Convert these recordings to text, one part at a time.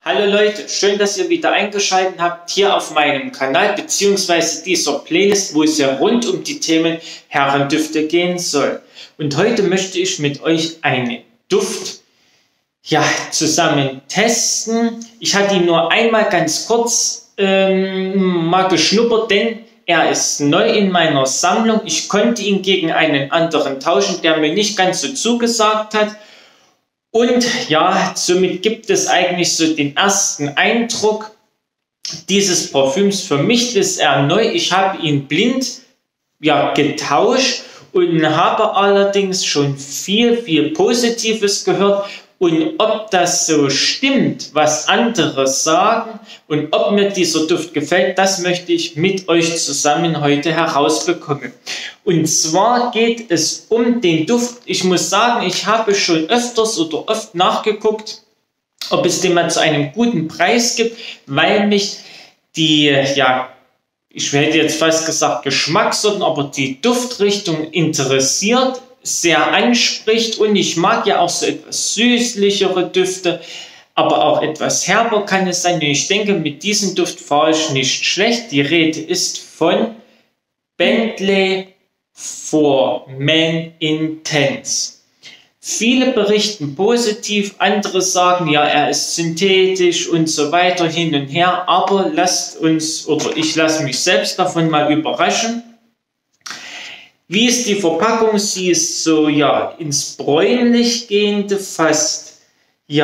Hallo Leute, schön, dass ihr wieder eingeschaltet habt hier auf meinem Kanal bzw. dieser Playlist, wo es ja rund um die Themen Herrendüfte gehen soll. Und heute möchte ich mit euch einen Duft zusammen testen. Ich hatte ihn nur einmal ganz kurz mal geschnuppert, denn er ist neu in meiner Sammlung. Ich konnte ihn gegen einen anderen tauschen, der mir nicht ganz so zugesagt hat. Und ja, somit gibt es eigentlich so den ersten Eindruck dieses Parfüms. Für mich ist er neu. Ich habe ihn blind getauscht und habe allerdings schon viel Positives gehört. Und ob das so stimmt, was andere sagen und ob mir dieser Duft gefällt, das möchte ich mit euch zusammen heute herausbekommen. Und zwar geht es um den Duft. Ich muss sagen, ich habe schon oft nachgeguckt, ob es den mal zu einem guten Preis gibt, weil mich die, ich hätte jetzt fast gesagt Geschmackssorten, aber die Duftrichtung interessiert, sehr anspricht, und ich mag ja auch so etwas süßlichere Düfte, aber auch etwas herber kann es sein. Und ich denke, mit diesem Duft fahre ich nicht schlecht. Die Rede ist von Bentley for Men Intense. Viele berichten positiv, andere sagen, ja, er ist synthetisch und so weiter hin und her, aber ich lasse mich selbst davon mal überraschen. Wie ist die Verpackung? Sie ist so ins bräunlich gehende, fast nicht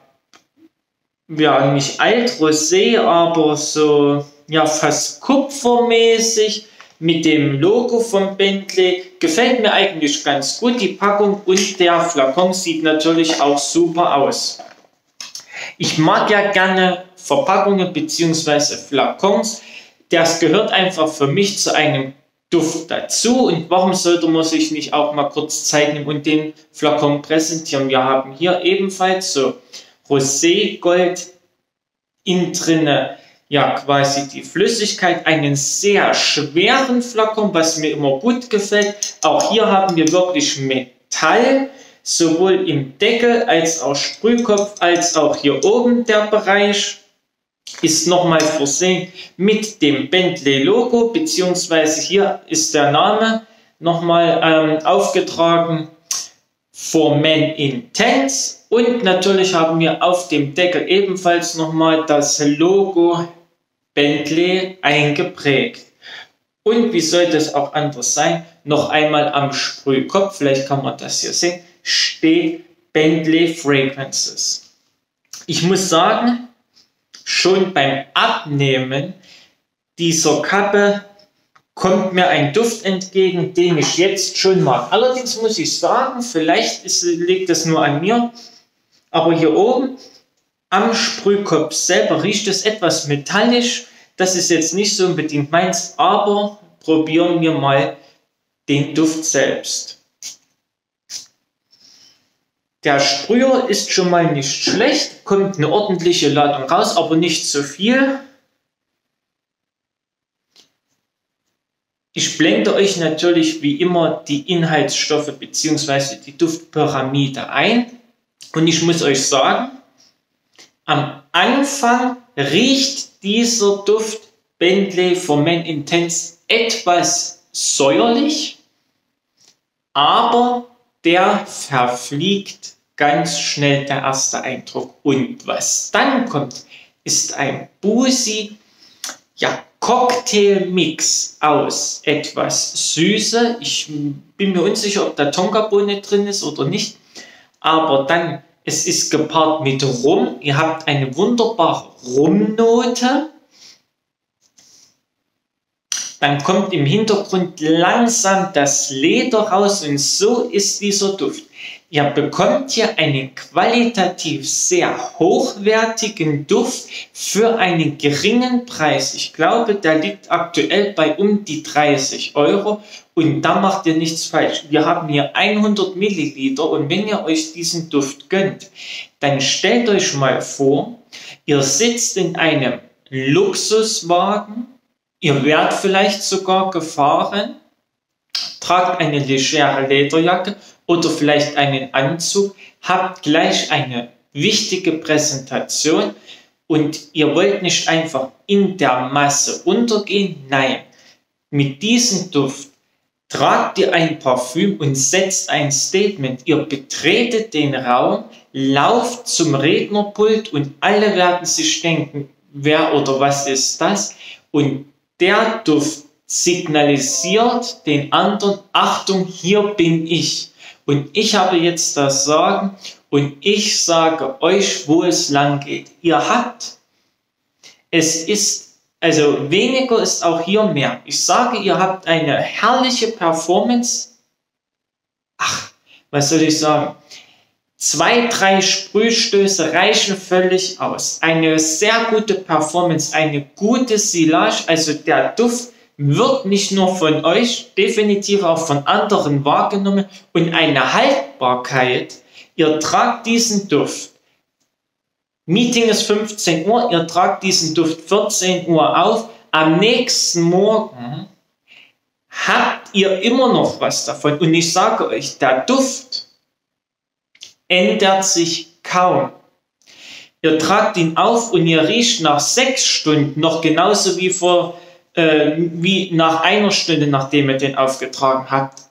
alt-rosé, aber so fast kupfermäßig mit dem Logo von Bentley. Gefällt mir eigentlich ganz gut die Packung, und der Flakon sieht natürlich auch super aus. Ich mag ja gerne Verpackungen bzw. Flakons. Das gehört einfach für mich zu einem Duft dazu, und warum sollte man sich nicht auch mal kurz Zeit nehmen und den Flakon präsentieren? Wir haben hier ebenfalls so Roségold innen drinne, quasi die Flüssigkeit, einen sehr schweren Flakon, was mir immer gut gefällt. Auch hier haben wir wirklich Metall, sowohl im Deckel als auch Sprühkopf, als auch hier oben der Bereich ist nochmal versehen mit dem Bentley-Logo, beziehungsweise hier ist der Name nochmal aufgetragen, For Men Intense. Und natürlich haben wir auf dem Deckel ebenfalls nochmal das Logo Bentley eingeprägt. Und wie sollte es auch anders sein? Noch einmal am Sprühkopf, vielleicht kann man das hier sehen, steht Bentley Fragrances. Ich muss sagen, schon beim Abnehmen dieser Kappe kommt mir ein Duft entgegen, den ich jetzt schon mag. Allerdings muss ich sagen, vielleicht liegt das nur an mir, aber hier oben am Sprühkopf selber riecht es etwas metallisch. Das ist jetzt nicht so unbedingt meins, aber probieren wir mal den Duft selbst. Der Sprüher ist schon mal nicht schlecht, kommt eine ordentliche Ladung raus, aber nicht zu viel. Ich blende euch natürlich wie immer die Inhaltsstoffe bzw. die Duftpyramide ein. Und ich muss euch sagen, am Anfang riecht dieser Duft Bentley for Men Intense etwas säuerlich, aber der verfliegt ganz schnell, der erste Eindruck. Und was dann kommt, ist ein boozy Cocktailmix aus etwas Süße. Ich bin mir unsicher, ob da Tonkabohne drin ist oder nicht. Aber dann, es ist gepaart mit Rum. Ihr habt eine wunderbare Rumnote. Dann kommt im Hintergrund langsam das Leder raus, und so ist dieser Duft. Ihr bekommt hier einen qualitativ sehr hochwertigen Duft für einen geringen Preis. Ich glaube, der liegt aktuell bei um die 30 €, und da macht ihr nichts falsch. Wir haben hier 100 Milliliter, und wenn ihr euch diesen Duft gönnt, dann stellt euch mal vor, ihr sitzt in einem Luxuswagen. Ihr werdet vielleicht sogar gefahren, tragt eine legere Lederjacke oder vielleicht einen Anzug, habt gleich eine wichtige Präsentation und ihr wollt nicht einfach in der Masse untergehen. Nein, mit diesem Duft tragt ihr ein Parfüm und setzt ein Statement. Ihr betretet den Raum, lauft zum Rednerpult und alle werden sich denken, wer oder was ist das? Und der Duft signalisiert den anderen, Achtung, hier bin ich. Und ich habe jetzt das Sagen und ich sage euch, wo es lang geht. Also weniger ist auch hier mehr. Ich sage, ihr habt eine herrliche Performance. Ach, was soll ich sagen? 2, 3 Sprühstöße reichen völlig aus. Eine sehr gute Performance, eine gute Silage. Also der Duft wird nicht nur von euch, definitiv auch von anderen wahrgenommen. Und eine Haltbarkeit. Ihr tragt diesen Duft. Meeting ist 15 Uhr, ihr tragt diesen Duft 14 Uhr auf. Am nächsten Morgen habt ihr immer noch was davon. Und ich sage euch, der Duft ändert sich kaum. Ihr tragt ihn auf und ihr riecht nach 6 Stunden noch genauso wie nach 1 Stunde, nachdem ihr den aufgetragen habt.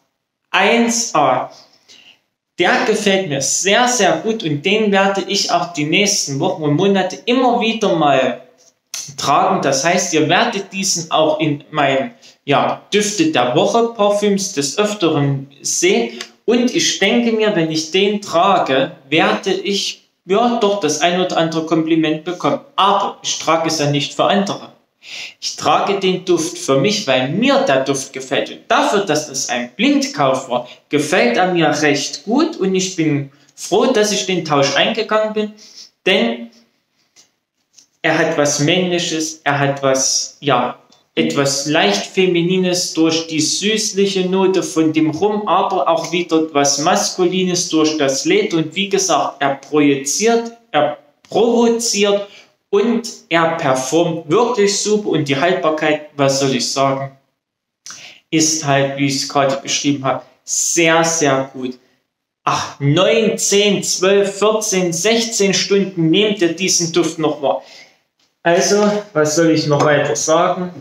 1A. Der gefällt mir sehr, sehr gut und den werde ich auch die nächsten Wochen und Monate immer wieder mal tragen. Das heißt, ihr werdet diesen auch in meinen Düfte der Woche Parfüms des Öfteren sehen. Und ich denke mir, wenn ich den trage, werde ich doch das ein oder andere Kompliment bekommen. Aber ich trage es ja nicht für andere. Ich trage den Duft für mich, weil mir der Duft gefällt. Und dafür, dass es ein Blindkauf war, gefällt er mir recht gut. Und ich bin froh, dass ich den Tausch eingegangen bin. Denn er hat was Männliches, er hat etwas leicht Feminines durch die süßliche Note von dem Rum, aber auch wieder was Maskulines durch das Leder. Und wie gesagt, er projiziert, er provoziert und er performt wirklich super. Und die Haltbarkeit, was soll ich sagen, ist halt, wie ich es gerade beschrieben habe, sehr, sehr gut. 9, 10, 12, 14, 16 Stunden nehmt ihr diesen Duft noch wahr. Also, was soll ich noch weiter sagen?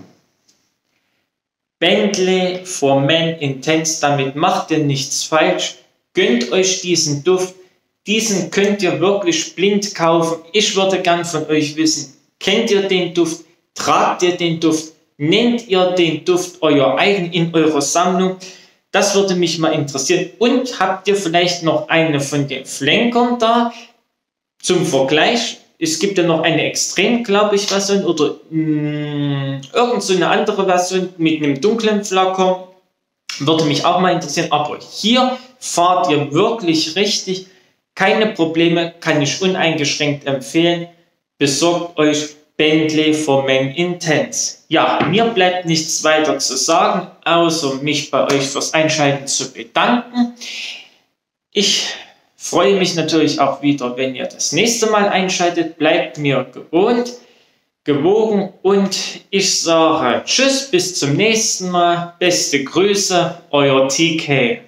Bentley for Men Intense, damit macht ihr nichts falsch. Gönnt euch diesen Duft. Diesen könnt ihr wirklich blind kaufen. Ich würde gern von euch wissen, kennt ihr den Duft? Tragt ihr den Duft? Nennt ihr den Duft euer eigen in eurer Sammlung? Das würde mich mal interessieren. Und habt ihr vielleicht noch eine von den Flankern da zum Vergleich? Es gibt ja noch eine extrem, glaube ich, Version oder irgend so eine andere Version mit einem dunklen Flakon. Würde mich auch mal interessieren. Aber hier fahrt ihr wirklich richtig. Keine Probleme, kann ich uneingeschränkt empfehlen. Besorgt euch Bentley for Men Intense. Ja, mir bleibt nichts weiter zu sagen, außer mich bei euch fürs Einschalten zu bedanken. Ich freue mich natürlich auch wieder, wenn ihr das nächste Mal einschaltet. Bleibt mir gewogen und ich sage Tschüss, bis zum nächsten Mal. Beste Grüße, euer TK.